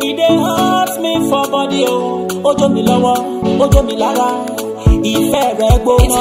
It dey hurt me for body, oh. Ojo mi lọ́wọ́, ojo mi lára. Ìfẹ́ rẹ̀ gbóná.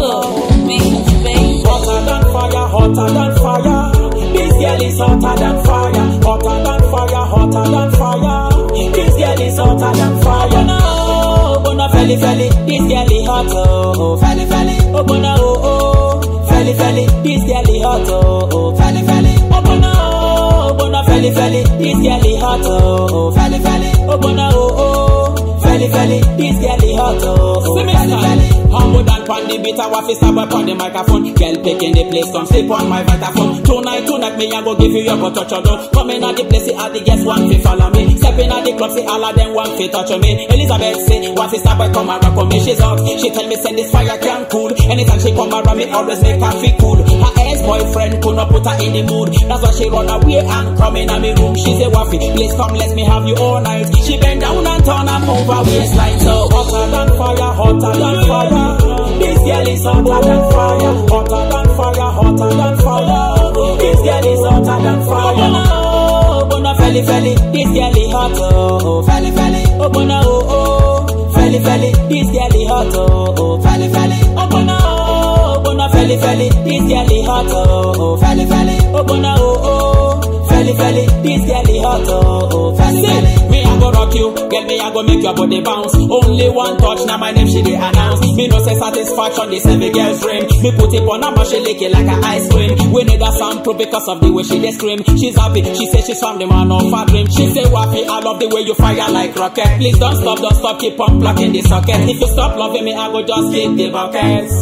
Hotter than fire, hotter than fire. This girl is hotter than fire. Hotter than fire, hotter than fire. This girl is hotter than fire. No, bona felly felly. This girl is hot, oh. Felly felly. Oh bona oh oh. Felly felly. This girl is hot, oh. Felly felly. Oh bona oh. Bona felly felly. This girl is hot, oh. Felly felly. Oh bona oh oh. Felly felly. This girl is hot, oh. Felly felly. Humble than pan the beat, I want to stop on the microphone. Girl picking the place, come sleep on my vitaphone. Tonight, me I go give you your touch or don't. Coming at the place, see all the guests want to follow me. Stepping at the club, see all of them want to touch me. Elizabeth say, want to stop by come around for me. She's out, she tell me send this fire can cool. Anytime she come around me, always make her feel cool. Her ex-boyfriend could not put her in the mood. That's why she run away and come in my room. She say, Wharfy, please come, let me have you all night. She bend down and turn up over waistline. So hotter than fire, hotter than fire. This girl is hotter than fire, hotter than fire, hotter than fire. This girl is hotter than fire. No, bona felly felly. This girl is hot, oh. Felly felly. Oh bona oh oh. Felly felly. This girl is hot, oh. Felly felly. Oh bona oh. Bona felly felly. This girl is hot, oh. Felly felly. Oh bona oh oh. Felly felly. This girl is hot, oh. Felly felly. Me I go rock you, girl. Me I go make your body bounce. Only one touch, now my name she dey announce. Me no say satisfaction, this every girl's dream. Me put it on her mouth, she lick it like an ice cream. We need a soundproof because of the way she dey scream. She's happy, she say she's found the man of her dream. She say Wharfy, I love the way you fire like rocket. Please don't stop, keep on plucking the socket. If you stop loving me, I go just kick the buckets.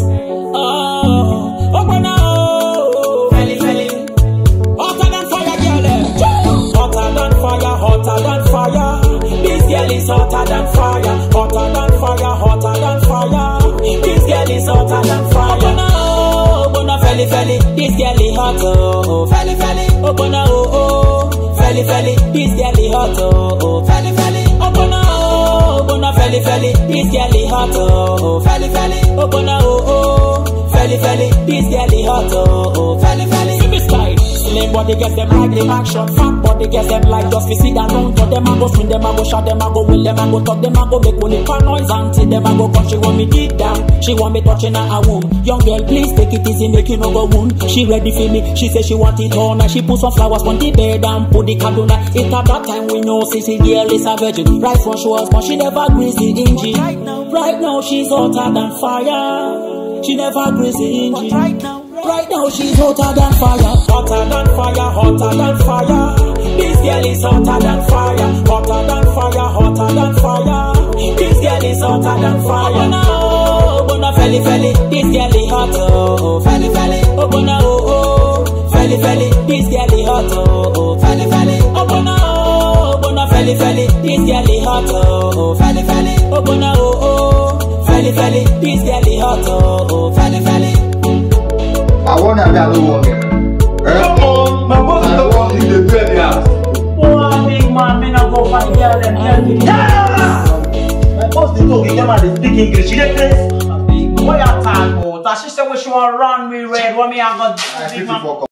Oh, oh, no. Felly, felly. Hotter than fire, girl. Hotter than fire, hotter than fire. This girl is hotter than fire. Hotter than fire, hotter than fire. This girl is hotter than fire. Oh, no. Bona felly, felly. This girl is hot, oh. Felly, felly. Oh, bona oh, oh. Felly, felly. This girl is hot, oh. Felly, felly. Oh, bona oh. Bona felly, felly. This girl is hot, oh. Felly, felly. Oh, bona oh, oh. Felly, felly. This girl is hot, oh. Felly, felly. See me style. Slim body gets them like the action. Fat body gets them like just we sit down round. But them a go swing, them a go shot, them a go will, them a go talk, them a go make money for noise until them a go come. She want me deep down, she want me touching her womb. Young girl, please take it easy, make you no go wound. She ready for me, she say she want it all. Now she put some flowers on the bed and put the candle. It at that time we know Sissy girl is a virgin. Right from shores, but she never grease the engine. Right now she's hotter than fire. She never grease the engine. Right now she's hotter than fire. Hotter than fire, hotter than fire. This girl is hotter than fire. Hotter than fire, hotter than fire. This girl is hotter than fire. Oh no, bona felly felly. This girl is hot, oh. Felly felly. Oh bona oh oh. Felly felly. This girl is hot, oh. Felly felly. Oh bona oh. Bona felly felly. This girl is hot, oh. Felly felly. Oh bona oh oh. Felly felly. This girl is hot, oh. Felly felly. I want to be a little woman. Come on, my boss is the one in the bed. Oh, big man, me not go find girl and tell me. My boss is talking, them and they speak English. You get this? What you talking about? She said we should run me red. What me I got?